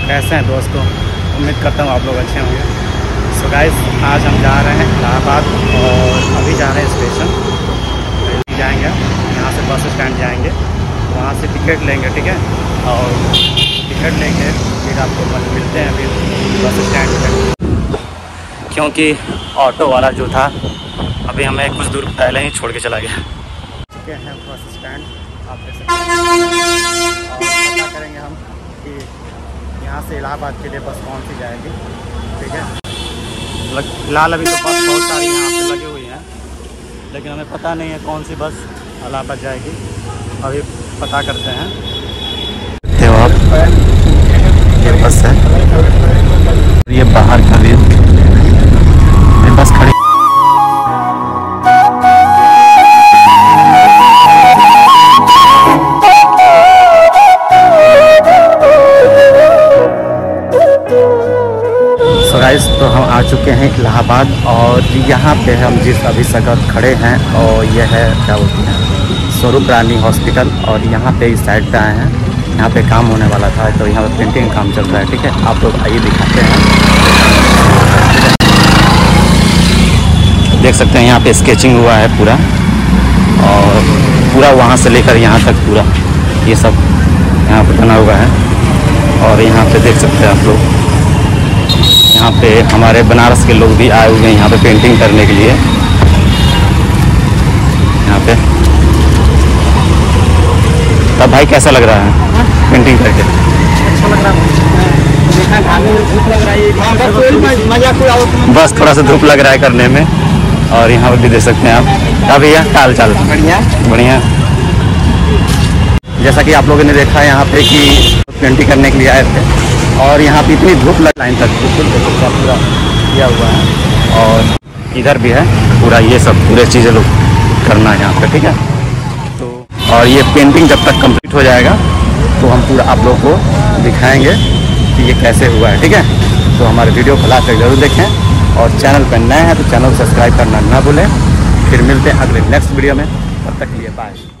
कैसे हैं दोस्तों? उम्मीद करता हूँ आप लोग अच्छे होंगे। सो गाइस, आज हम जा रहे हैं इलाहाबाद और अभी जा रहे हैं स्टेशन जाएंगे। यहाँ से बस स्टैंड जाएंगे, वहाँ से टिकट लेंगे, ठीक है। और टिकट लेंगे फिर आपको मिलते हैं अभी बस स्टैंड पर, क्योंकि ऑटो वाला जो था अभी हमें कुछ दूर पहले ही छोड़ के चला गया। चुके हैं बस स्टैंड, आप देख सकते हैं। और पता करेंगे हम कि यहाँ से इलाहाबाद के लिए बस कौन सी जाएगी, ठीक है। फिलहाल अभी तो बस बहुत सारी यहाँ पे लगी हुई हैं, लेकिन हमें पता नहीं है कौन सी बस इलाहाबाद जाएगी। अभी पता करते हैं। देखते हो आप, ये बस है, ये बाहर का व्यू, ये बस खड़ी। तो हम आ चुके हैं इलाहाबाद और यहाँ पे हम जिस अभी जगह खड़े हैं और यह है क्या बोलते हैं, स्वरूप रानी हॉस्पिटल। और यहाँ पे इस साइड पे आए हैं, यहाँ पे काम होने वाला था, तो यहाँ पे पेंटिंग काम चल रहा है, ठीक है। आप लोग आइए दिखाते हैं। देख सकते हैं यहाँ पे स्केचिंग हुआ है पूरा, और पूरा वहाँ से लेकर यहाँ तक पूरा ये सब यहाँ पे बना हुआ है। और यहाँ पे देख सकते हैं आप लोग, यहाँ पे हमारे बनारस के लोग भी आए हुए हैं यहाँ पे पेंटिंग करने के लिए। यहाँ पे तब भाई कैसा लग रहा है पेंटिंग करके? अच्छा लग रहा है, बस थोड़ा सा धूप लग रहा है करने में। और यहाँ पे भी देख सकते हैं आप। क्या भैया हाल चाल? बढ़िया बढ़िया। जैसा कि आप लोगों ने देखा यहाँ पे कि पेंटिंग करने के लिए आए थे, और यहाँ पे इतनी धूप लग लाइन तक पूरा किया हुआ है। और इधर भी है पूरा, ये सब पूरे चीज़ें लोग करना है यहाँ पे, ठीक है। तो और ये पेंटिंग जब तक कंप्लीट हो जाएगा तो हम पूरा आप लोग को दिखाएंगे कि ये कैसे हुआ है, ठीक है। तो हमारे वीडियो को लास्ट तक जरूर देखें, और चैनल पर नए हैं तो चैनल को सब्सक्राइब करना ना भूलें। फिर मिलते हैं अगले नेक्स्ट वीडियो में, तब तक के लिए बाय।